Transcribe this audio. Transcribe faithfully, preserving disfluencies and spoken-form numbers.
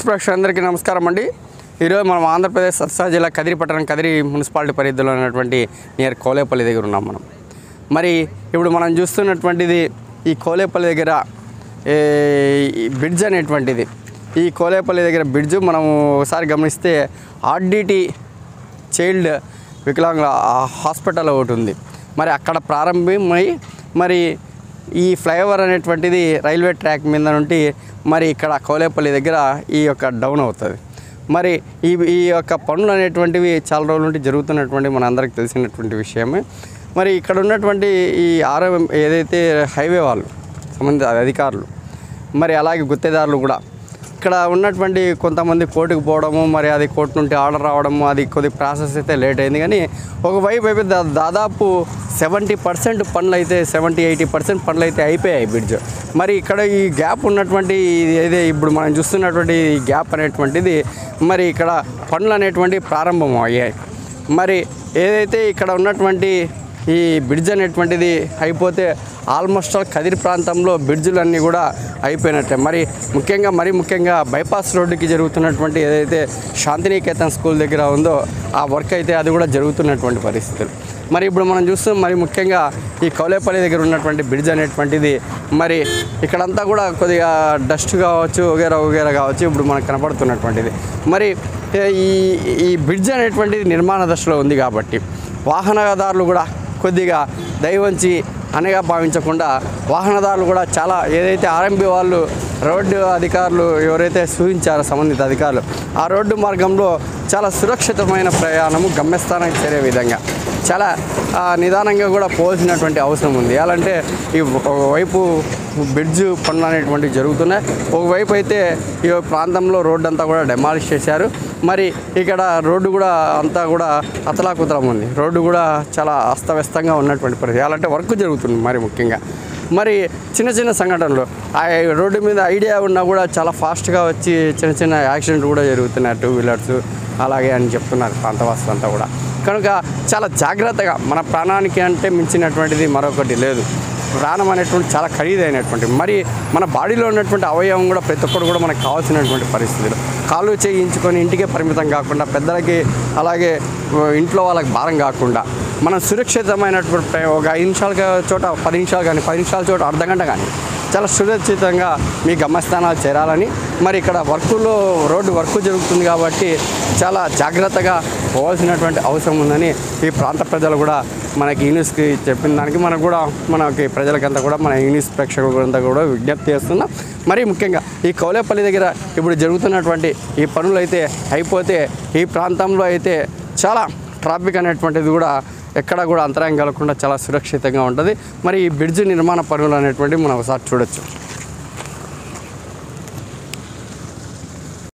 ప్రేక్షకులందరికీ నమస్కారం అండి. ఈరోజు మనం ఆంధ్రప్రదేశ్ సత్సా జిల్లా కదిరి పట్టణం కదిరి మున్సిపాలిటీ పరిధిలో ఉన్నటువంటి నియర్ కోలేపల్లి దగ్గర ఉన్నాం మనం. మరి ఇప్పుడు మనం చూస్తున్నటువంటిది ఈ కోలేపల్లి దగ్గర బ్రిడ్జ్ అనేటువంటిది. ఈ కోలేపల్లి దగ్గర బ్రిడ్జ్ మనం ఒకసారి గమనిస్తే ఆర్డిటి చైల్డ్ వికలాంగుల హాస్పిటల్ ఒకటి ఉంది. మరి అక్కడ ప్రారంభమై మరి ఈ ఫ్లైఓవర్ అనేటువంటిది రైల్వే ట్రాక్ మీద నుండి మరి ఇక్కడ కోలేపల్లి దగ్గర ఈ యొక్క డౌన్ అవుతుంది. మరి ఈ ఈ యొక్క పనులు అనేటువంటివి చాలా రోజుల నుండి జరుగుతున్నటువంటి మన అందరికి తెలిసినటువంటి విషయమే. మరి ఇక్కడ ఉన్నటువంటి ఈ ఆర్ఎం ఏదైతే హైవే వాళ్ళు సంబంధిత అధికారులు మరి అలాగే గుత్తేదారులు కూడా ఇక్కడ ఉన్నటువంటి కొంతమంది కోర్టుకు పోవడము, మరి అది కోర్టు నుండి ఆర్డర్ రావడము, అది కొద్ది ప్రాసెస్ అయితే లేట్ అయింది. కానీ ఒకవైపు అయితే దాదాపు సెవెంటీ పర్సెంట్ పనులు అయితే సెవెంటీ ఎయిటీ పర్సెంట్ పనులు అయితే అయిపోయాయి బ్రిడ్జ్. మరి ఇక్కడ ఈ గ్యాప్ ఉన్నటువంటి ఏదే ఇప్పుడు మనం చూస్తున్నటువంటి ఈ గ్యాప్ అనేటువంటిది మరి ఇక్కడ పనులు అనేటువంటి ప్రారంభం అయ్యాయి. మరి ఏదైతే ఇక్కడ ఉన్నటువంటి ఈ బ్రిడ్జ్ అనేటువంటిది అయిపోతే ఆల్మోస్ట్ ఆల్ కదిరి ప్రాంతంలో బ్రిడ్జులన్నీ కూడా అయిపోయినట్లే. మరి ముఖ్యంగా మరి ముఖ్యంగా బైపాస్ రోడ్డుకి జరుగుతున్నటువంటి ఏదైతే శాంతినికేతన్ స్కూల్ దగ్గర ఉందో ఆ వర్క్ అయితే అది కూడా జరుగుతున్నటువంటి పరిస్థితులు. మరి ఇప్పుడు మనం చూస్తాం మరి ముఖ్యంగా ఈ కోలేపల్లి దగ్గర ఉన్నటువంటి బ్రిడ్జ్ అనేటువంటిది మరి ఇక్కడంతా కూడా కొద్దిగా డస్ట్ కావచ్చు, వగేరా వగేరా కావచ్చు ఇప్పుడు మనకు కనపడుతున్నటువంటిది. మరి ఈ ఈ బ్రిడ్జ్ అనేటువంటిది నిర్మాణ దశలో ఉంది కాబట్టి వాహనదారులు కూడా కొద్దిగా దయవంచి అనగా భావించకుండా వాహనదారులు కూడా చాలా ఏదైతే ఆర్ఎంబి వాళ్ళు రోడ్డు అధికారులు ఎవరైతే సూచించారో సంబంధిత అధికారులు ఆ రోడ్డు మార్గంలో చాలా సురక్షితమైన ప్రయాణము గమ్యస్థానానికి చేరే విధంగా చాలా నిదానంగా కూడా పోవాల్సినటువంటి అవసరం ఉంది. అలాంటే ఈ ఒకవైపు బ్రిడ్జ్ పనులు అనేటువంటివి జరుగుతున్నాయి, ఒకవైపు అయితే ఈ ప్రాంతంలో రోడ్డు అంతా కూడా డెమాలిష్ చేశారు. మరి ఇక్కడ రోడ్డు కూడా అంతా కూడా అతలాకుతలం ఉంది, రోడ్డు కూడా చాలా అస్తవ్యస్తంగా ఉన్నటువంటి పరిస్థితి. అలాంటి వర్క్ జరుగుతుంది. మరి ముఖ్యంగా మరి చిన్న చిన్న సంఘటనలు ఆ రోడ్డు మీద ఐడియా ఉన్నా కూడా చాలా ఫాస్ట్గా వచ్చి చిన్న చిన్న యాక్సిడెంట్ కూడా జరుగుతున్నాయి, టూ వీలర్స్ అలాగే అని చెప్తున్నారు ప్రాంతవాసులు అంతా కూడా. కనుక చాలా జాగ్రత్తగా మన ప్రాణానికి అంటే మించినటువంటిది మరొకటి లేదు. ప్రాణం అనేటువంటి చాలా ఖరీదైనటువంటి మరి మన బాడీలో ఉన్నటువంటి అవయవం కూడా ప్రతి ఒక్కరు కూడా మనకు కావాల్సినటువంటి పరిస్థితులు. కాళ్ళు చేయించుకొని ఇంటికే పరిమితం కాకుండా పెద్దలకి అలాగే ఇంట్లో వాళ్ళకి భారం కాకుండా మనం సురక్షితమైనటువంటి ఒక ఐదు నిమిషాల చోట పది నిమిషాలు కానీ పది నిమిషాల చోట అర్ధ గంట కానీ చాలా సురక్షితంగా మీ గమ్యస్థానాలు చేరాలని మరి ఇక్కడ వర్కులో రోడ్డు వర్క్ జరుగుతుంది కాబట్టి చాలా జాగ్రత్తగా పోవాల్సినటువంటి అవసరం ఉందని ఈ ప్రాంత ప్రజలు కూడా మనకి ఈ న్యూస్కి చెప్పిన దానికి మనకు కూడా మనకి ప్రజలకంతా కూడా మన ఈ న్యూస్ ప్రేక్షకులంతా కూడా విజ్ఞప్తి చేస్తున్నాం. మరి ముఖ్యంగా ఈ కోలేపల్లి దగ్గర ఇప్పుడు జరుగుతున్నటువంటి ఈ పనులు అయితే అయిపోతే ఈ ప్రాంతంలో అయితే చాలా ట్రాఫిక్ అనేటువంటిది కూడా ఎక్కడ కూడా అంతరాయం కలగకుండా చాలా సురక్షితంగా ఉంటుంది. మరి ఈ బ్రిడ్జ్ నిర్మాణ పనులు అనేటువంటివి మనం ఒకసారి చూడొచ్చు.